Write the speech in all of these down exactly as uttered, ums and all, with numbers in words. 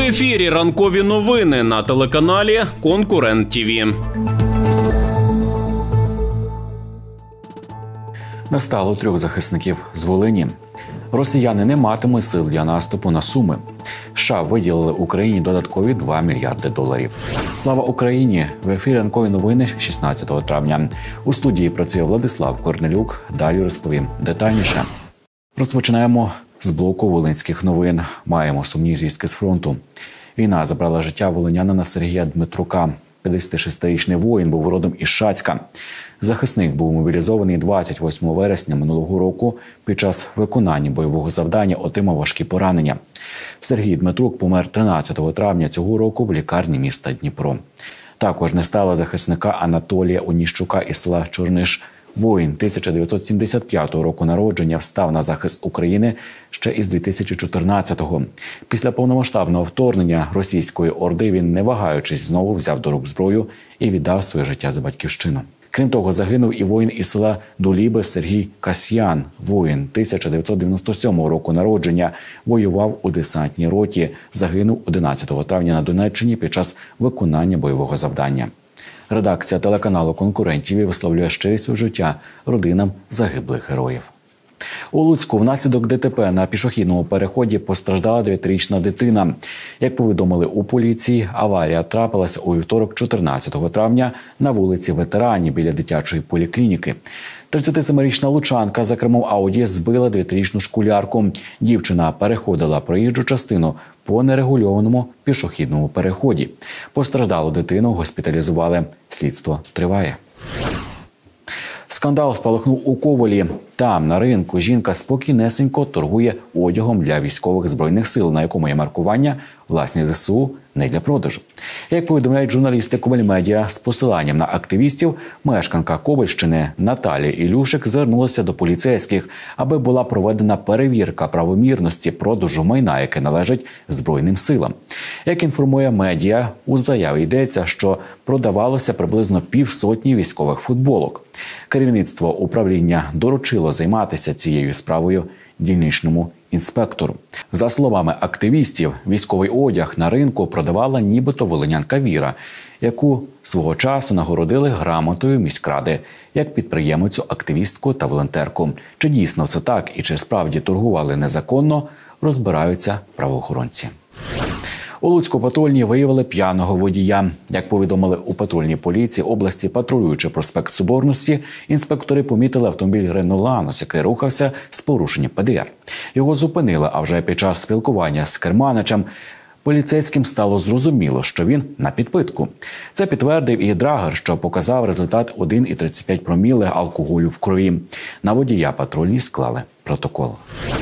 ефірі ранкові новини на телеканалі «Конкурент ТІВІ». Не стало трьох захисників з Волині. Росіяни не матимуть сил для наступу на Суми. США виділили Україні додаткові два мільярди доларів. Слава Україні! В ефірі ранкові новини шістнадцятого травня. У студії працює Владислав Корнелюк. Далі розповім детальніше. Розпочинаємо з блоку волинських новин. Маємо сумні звістки з фронту. Війна забрала життя волинянина Сергія Дмитрука. п'ятдесятишестирічний воїн був родом із Шацька. Захисник був мобілізований двадцять восьмого вересня минулого року. Під час виконання бойового завдання отримав важкі поранення. Сергій Дмитрук помер тринадцятого травня цього року в лікарні міста Дніпро. Також не стало захисника Анатолія Оніщука із села Чорниш. Воїн тисяча дев'ятсот сімдесят п'ятого року народження встав на захист України ще із дві тисячі чотирнадцятого. Після повномасштабного вторгнення російської орди він, не вагаючись, знову взяв до рук зброю і віддав своє життя за батьківщину. Крім того, загинув і воїн із села Доліби Сергій Касьян. Воїн тисяча дев'ятсот дев'яносто сьомого року народження, воював у десантній роті. Загинув одинадцятого травня на Донеччині під час виконання бойового завдання. Редакція телеканалу «Конкурент ТІВІ» висловлює щирі співчуття родинам загиблих героїв. У Луцьку внаслідок ДТП на пішохідному переході постраждала дев'ятирічна дитина. Як повідомили у поліції, аварія трапилася у вівторок чотирнадцятого травня на вулиці Ветеранів біля дитячої поліклініки. тридцятисемирічна лучанка за кермом Ауді збила дев'ятирічну школярку. Дівчина переходила проїжджу частину по нерегульованому пішохідному переході. Постраждалу дитину госпіталізували. Слідство триває. Скандал спалахнув у Ковелі. Там, на ринку, жінка спокійнесенько торгує одягом для військових збройних сил, на якому є маркування «Власні ЗСУ, не для продажу». Як повідомляють журналісти Ковельмедіа з посиланням на активістів, мешканка Ковельщини Наталія Ілюшик звернулася до поліцейських, аби була проведена перевірка правомірності продажу майна, яке належить Збройним силам. Як інформує медіа, у заяві йдеться, що продавалося приблизно півсотні військових футболок. Керівництво управління доручило займатися цією справою дільничному інспектору. За словами активістів, військовий одяг на ринку продавала нібито волинянка Віра, яку свого часу нагородили грамотою міськради як підприємицю, активістку та волонтерку. Чи дійсно це так і чи справді торгували незаконно, розбираються правоохоронці. У Луцьку патрульні виявили п'яного водія. Як повідомили у патрульній поліції області, патрулюючи проспект Соборності, інспектори помітили автомобіль «Рено Ланос», який рухався з порушенням Пе Де Ер. Його зупинили, а вже під час спілкування з керманичем поліцейським стало зрозуміло, що він на підпитку. Це підтвердив і драгер, що показав результат один цілих тридцять п'ять проміле алкоголю в крові. На водія патрульні склали протокол.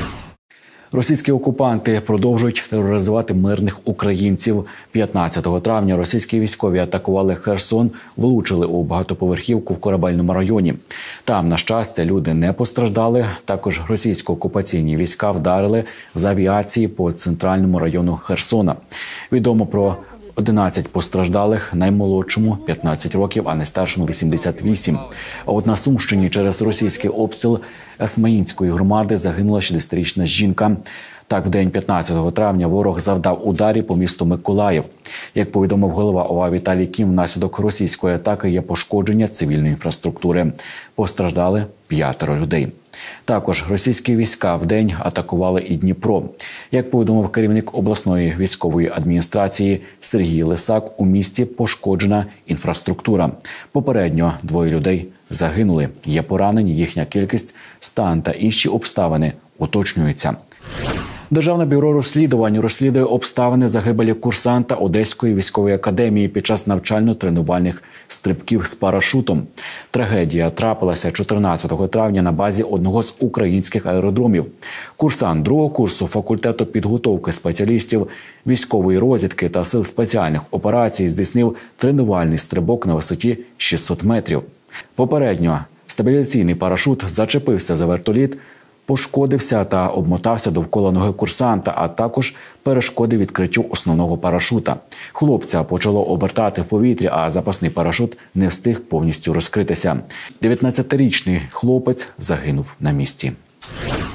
Російські окупанти продовжують тероризувати мирних українців. п'ятнадцятого травня російські військові атакували Херсон, влучили у багатоповерхівку в Корабельному районі. Там, на щастя, люди не постраждали. Також російсько-окупаційні війська вдарили з авіації по центральному району Херсона. Відомо про одинадцять постраждалих, наймолодшому – п'ятнадцять років, а найстаршому – вісімдесят вісім. А от на Сумщині через російський обстріл Есмаїнської громади загинула шістдесятирічна жінка. Так, в день п'ятнадцятого травня ворог завдав ударів по місту Миколаїв. Як повідомив голова О В А Віталій Кім, внаслідок російської атаки є пошкодження цивільної інфраструктури. Постраждали п'ятеро людей. Також російські війська вдень атакували і Дніпро. Як повідомив керівник обласної військової адміністрації Сергій Лисак, у місті пошкоджена інфраструктура. Попередньо двоє людей загинули. Є поранені, їхня кількість, стан та інші обставини уточнюються. Державне бюро розслідувань розслідує обставини загибелі курсанта Одеської військової академії під час навчально-тренувальних стрибків з парашутом. Трагедія трапилася чотирнадцятого травня на базі одного з українських аеродромів. Курсант другого курсу факультету підготовки спеціалістів військової розвідки та сил спеціальних операцій здійснив тренувальний стрибок на висоті шістсот метрів. Попередньо стабіляційний парашут зачепився за вертоліт, пошкодився та обмотався довкола ноги курсанта, а також перешкодив відкриттю основного парашута. Хлопця почало обертати в повітрі, а запасний парашут не встиг повністю розкритися. дев'ятнадцятирічний хлопець загинув на місці.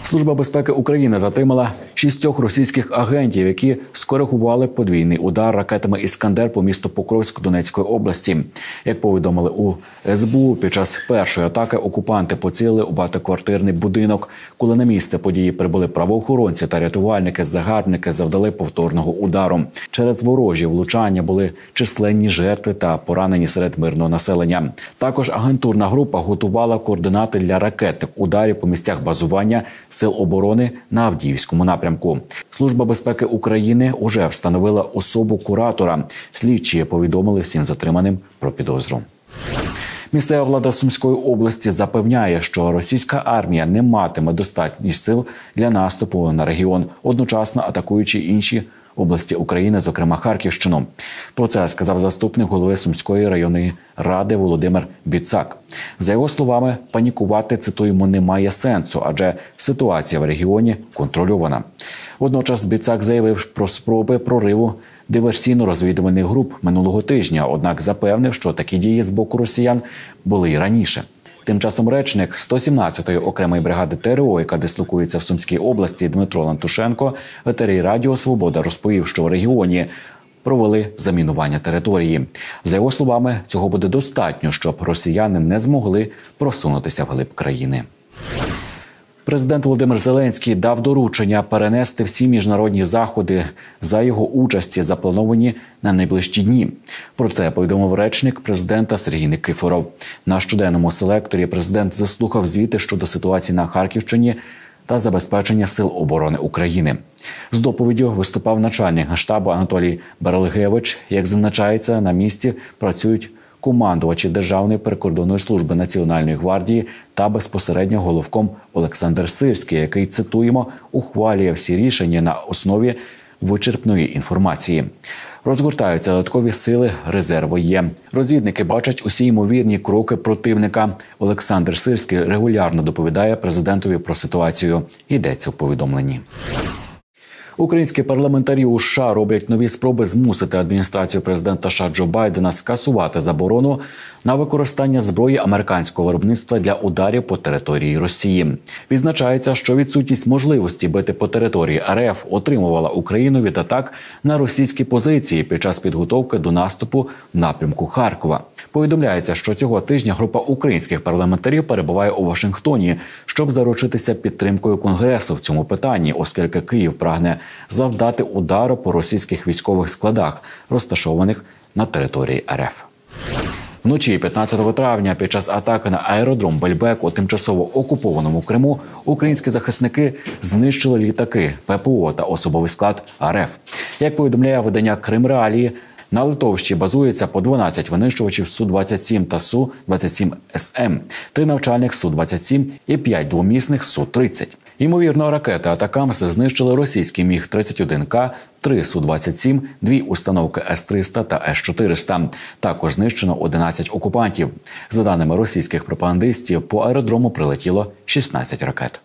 Служба безпеки України затримала шістьох російських агентів, які скоригували подвійний удар ракетами «Іскандер» по місту Покровськ Донецької області. Як повідомили у ес бе у, під час першої атаки окупанти поцілили у багатоквартирний будинок. Коли на місце події прибули правоохоронці та рятувальники, загарбники завдали повторного удару. Через ворожі влучання були численні жертви та поранені серед мирного населення. Також агентурна група готувала координати для ракетних ударів по місцях базування Сил оборони на Авдіївському напрямку. Служба безпеки України уже встановила особу куратора. Слідчі повідомили всім затриманим про підозру. Місцева влада Сумської області запевняє, що російська армія не матиме достатньо сил для наступу на регіон, одночасно атакуючи інші області України, зокрема Харківщину. Про це сказав заступник голови Сумської районної ради Володимир Біцак. За його словами, панікувати, цитуємо, немає сенсу, адже ситуація в регіоні контрольована. Водночас Біцак заявив про спроби прориву диверсійно-розвідувальних груп минулого тижня, однак запевнив, що такі дії з боку росіян були й раніше. Тим часом речник сто сімнадцятої окремої бригади те ер о, яка дислокується в Сумській області, Дмитро Лантушенко, в етері Радіо Свобода розповів, що в регіоні провели замінування території. За його словами, цього буде достатньо, щоб росіяни не змогли просунутися вглиб країни. Президент Володимир Зеленський дав доручення перенести всі міжнародні заходи за його участі, заплановані на найближчі дні. Про це повідомив речник президента Сергій Никифоров. На щоденному селекторі президент заслухав звіти щодо ситуації на Харківщині та забезпечення Сил оборони України. З доповіддю виступав начальник Генштабу Анатолій Берелгевич. Як зазначається, на місці працюють командувачі Державної прикордонної служби Національної гвардії та безпосередньо головком Олександр Сирський, який, цитуємо, ухвалює всі рішення на основі вичерпної інформації. Розгортаються додаткові сили, резерву є. Розвідники бачать усі ймовірні кроки противника. Олександр Сирський регулярно доповідає президентові про ситуацію. Йдеться в повідомленні. Українські парламентарі у США роблять нові спроби змусити адміністрацію президента США Джо Байдена скасувати заборону на використання зброї американського виробництва для ударів по території Росії. Відзначається, що відсутність можливості бити по території ер еф отримувала Україну від атак на російські позиції під час підготовки до наступу в напрямку Харкова. Повідомляється, що цього тижня група українських парламентарів перебуває у Вашингтоні, щоб заручитися підтримкою Конгресу в цьому питанні, оскільки Київ прагне завдати удару по російських військових складах, розташованих на території ер еф. Вночі п'ятнадцятого травня під час атаки на аеродром Бельбек у тимчасово окупованому Криму українські захисники знищили літаки, пе пе о та особовий склад ер еф. Як повідомляє видання «Крим Реалії», на литовищі базується по дванадцять винищувачів Су двадцять сім та Су двадцять сім ес ем, три навчальних Су двадцять сім і п'ять двомісних Су тридцять. Ймовірно, ракети «Атакамс» знищили російський міг тридцять один ка, три Су двадцять сім, дві установки ес триста та ес чотириста. Також знищено одинадцять окупантів. За даними російських пропагандистів, по аеродрому прилетіло шістнадцять ракет.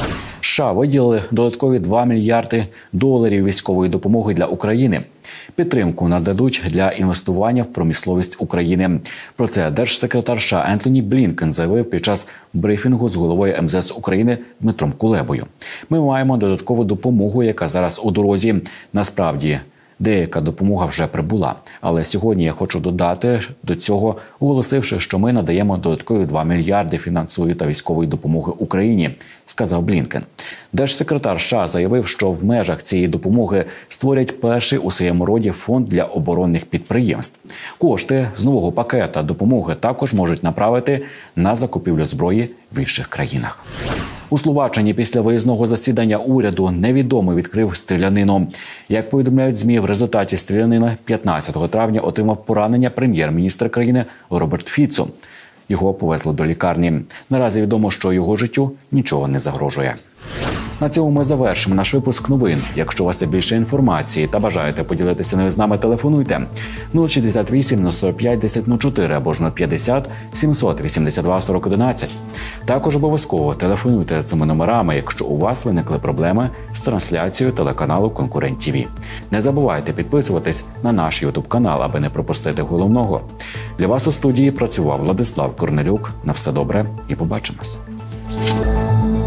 США виділили додаткові два мільярди доларів військової допомоги для України. Підтримку нададуть для інвестування в промисловість України. Про це держсекретар США Ентоні Блінкен заявив під час брифінгу з головою ем зе ес України Дмитром Кулебою. Ми маємо додаткову допомогу, яка зараз у дорозі. Насправді, деяка допомога вже прибула. Але сьогодні я хочу додати до цього, оголосивши, що ми надаємо додаткові два мільярди фінансової та військової допомоги Україні, сказав Блінкен. Держсекретар США заявив, що в межах цієї допомоги створять перший у своєму роді фонд для оборонних підприємств. Кошти з нового пакета допомоги також можуть направити на закупівлю зброї в інших країнах. У Словаччині після виїзного засідання уряду невідомий відкрив стрілянину. Як повідомляють ЗМІ, в результаті стрілянини п'ятнадцятого травня отримав поранення прем'єр-міністр країни Роберт Фіцо. Його повезли до лікарні. Наразі відомо, що його життю нічого не загрожує. На цьому ми завершимо наш випуск новин. Якщо у вас є більше інформації та бажаєте поділитися нею з нами, телефонуйте нуль шістдесят вісім нуль сорок п'ять десять нуль чотири або ж нуль п'ятдесят сімсот вісімдесят два сорок одинадцять. Також обов'язково телефонуйте за цими номерами, якщо у вас виникли проблеми з трансляцією телеканалу «Конкурент ті ві». Не забувайте підписуватись на наш ютуб-канал, аби не пропустити головного. Для вас у студії працював Владислав Корнелюк. На все добре і побачимось.